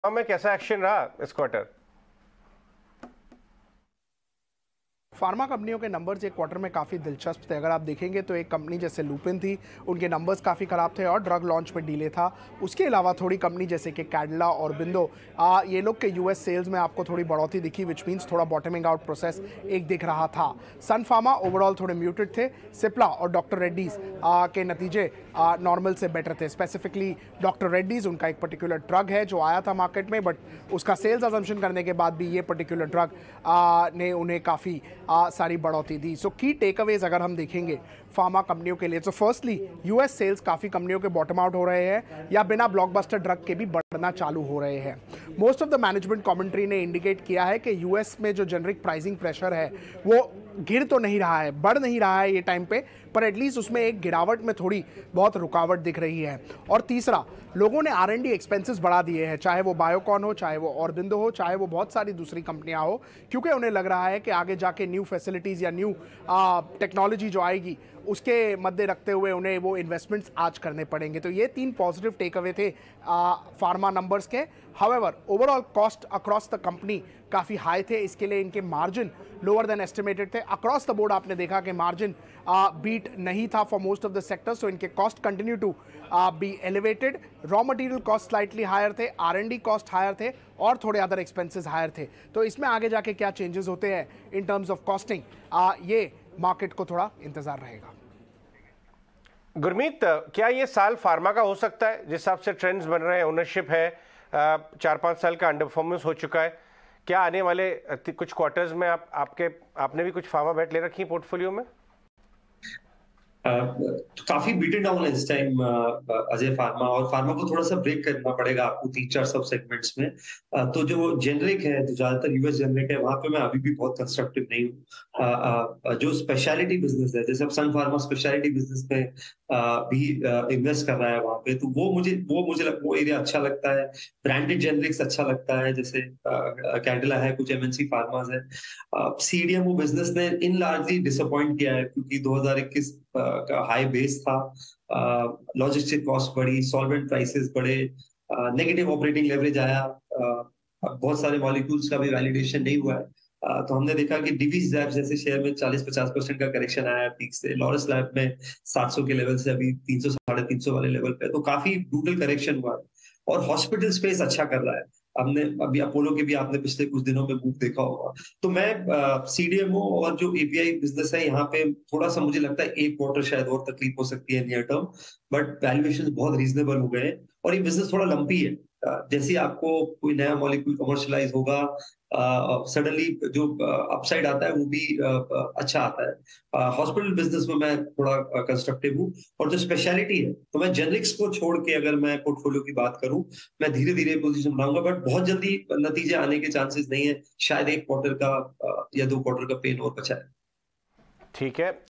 में कैसा एक्शन रहा इस क्वार्टर? फार्मा कंपनियों के नंबर्स एक क्वार्टर में काफ़ी दिलचस्प थे। अगर आप देखेंगे तो एक कंपनी जैसे लुपिन थी, उनके नंबर्स काफ़ी ख़राब थे और ड्रग लॉन्च में डिले था। उसके अलावा थोड़ी कंपनी जैसे कि कैडिला और बिंदो, ये लोग के यूएस सेल्स में आपको थोड़ी बढ़ोतरी दिखी, विच मीन्स थोड़ा बॉटमिंग आउट प्रोसेस एक दिख रहा था। सन फार्मा ओवरऑल थोड़े म्यूटेड थे। सिप्ला और डॉक्टर रेड्डीज के नतीजे नॉर्मल से बेटर थे। स्पेसिफिकली डॉक्टर रेड्डीज, उनका एक पर्टिकुलर ड्रग है जो आया था मार्केट में, बट उसका सेल्स अजम्पशन करने के बाद भी ये पर्टिकुलर ड्रग ने उन्हें काफ़ी सारी बढ़ोतरी दी। सो की टेकअवेज अगर हम देखेंगे फार्मा कंपनियों के लिए, तो फर्स्टली यूएस सेल्स काफ़ी कंपनियों के बॉटम आउट हो रहे हैं या बिना ब्लॉकबस्टर ड्रग के भी बढ़ना चालू हो रहे हैं। Most of the management commentary ने इंडिकेट किया है कि यूएस में जो जेनरिक प्राइसिंग प्रेशर है वो गिर तो नहीं रहा है, बढ़ नहीं रहा है ये टाइम पे, पर एटलीस्ट उसमें एक गिरावट में थोड़ी बहुत रुकावट दिख रही है। और तीसरा, लोगों ने आर&डी एक्सपेंसेस बढ़ा दिए हैं, चाहे वो बायोकॉन हो, चाहे वो ऑरबिंदो हो, चाहे वो बहुत सारी दूसरी कंपनियां हो, क्योंकि उन्हें लग रहा है कि आगे जाके न्यू फैसिलिटीज़ या न्यू टेक्नोलॉजी जो आएगी उसके मद्दे रखते हुए उन्हें वो इन्वेस्टमेंट्स आज करने पड़ेंगे। तो ये 3 पॉजिटिव टेक अवे थे फार्मा नंबर्स के। However overall cost across the company काफ़ी हाई थे, इसके लिए इनके मार्जिन लोअर देन एस्टिमेटेड थे। अक्रॉस द बोर्ड आपने देखा कि मार्जिन बीट नहीं था for most of the sectors, तो इनके cost continue to be elevated. Raw material cost slightly higher थे, आर&डी कॉस्ट हायर थे और थोड़े अदर एक्सपेंसेस हायर थे। तो इसमें आगे जाके क्या चेंजेस होते हैं इन टर्म्स ऑफ कॉस्टिंग, ये मार्केट को थोड़ा इंतजार रहेगा। गुरमीत, क्या ये साल फार्मा का हो सकता है? जिस हिसाब से ट्रेंड्स बन रहे हैं, ओनरशिप है, 4-5 साल का अंडर परफॉर्मेंस हो चुका है, क्या आने वाले कुछ क्वार्टर्स में आपने भी कुछ फार्मा बेट ले रखी है पोर्टफोलियो में? काफी बीटन डाउन है इस टाइम अजय फार्मा, और फार्मा को थोड़ा सा ब्रेक करना पड़ेगा आपको 3-4 सब सेगमेंट्स में। तो जो जेनरिक है, जो ज्यादातर यूएस जेनरिक है, वहां पे मैं अभी भी बहुत कंस्ट्रक्टिव नहीं हूँ। जो स्पेशलिटी बिजनेस है, जैसे अब सन फार्मा स्पेशलिटी बिजनेस में भी इन्वेस्ट कर रहा है वहां पे, तो वो एरिया अच्छा लगता है। ब्रांडेड जेनरिक्स अच्छा लगता है, जैसे कैडिला है, कुछ एमएनसी फार्मास है। सीडीएमओ बिजनेस ने इन लार्जली डिसअपॉइंट किया है, क्योंकि 2021 का हाई बेस था। लॉजिस्टिक कॉस्ट बढ़ी, सॉल्वेंट प्राइसेस बढ़े, नेगेटिव ऑपरेटिंग लेवरेज आया, बहुत सारे मॉलिक्यूल्स का भी वैलिडेशन नहीं हुआ है। तो हमने देखा कि डिवीज लैब जैसे शेयर में 40-50% का करेक्शन आया है पीक से। लॉरस लैब में 700 के लेवल से अभी 300-350 वाले लेवल पे, तो काफी ब्रूटल करेक्शन हुआ है। और हॉस्पिटल स्पेस अच्छा कर रहा है। हमने अभी अपोलो के भी आपने पिछले कुछ दिनों में मूव देखा होगा। तो मैं सीडीएमओ और जो एपीआई बिजनेस है, यहाँ पे थोड़ा सा मुझे लगता है एक क्वार्टर शायद और तकलीफ हो सकती है नियर टर्म, बट वैल्यूएशन बहुत रीजनेबल हो गए हैं और ये बिजनेस थोड़ा लंपी है। जैसे ही आपको कोई नया मॉलिक्यूल कमर्शियलाइज होगा, सडनली जो अपसाइड आता है वो भी अच्छा आता है। हॉस्पिटल बिजनेस में मैं थोड़ा कंस्ट्रक्टिव हूँ। और जो स्पेशलिटी है, तो मैं जेनरिक्स को छोड़ के अगर मैं पोर्टफोलियो की बात करूं, मैं धीरे धीरे पोजीशन बनाऊंगा, बट बहुत जल्दी नतीजे आने के चांसेस नहीं है। शायद एक क्वार्टर का या 2 क्वार्टर का पेन और बचा है। ठीक है।